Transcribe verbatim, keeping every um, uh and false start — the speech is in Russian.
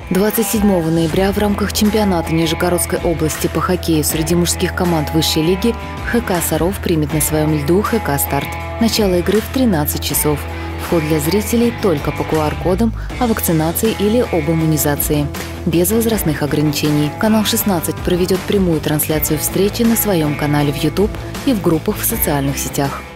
двадцать седьмого ноября в рамках чемпионата Нижегородской области по хоккею среди мужских команд высшей лиги ХК «Саров» примет на своем льду ХК «Старт». Начало игры в тринадцать часов. Вход для зрителей только по ку ар кодам, о вакцинации или об иммунизации. Без возрастных ограничений. Канал шестнадцать проведет прямую трансляцию встречи на своем канале в ютуб и в группах в социальных сетях.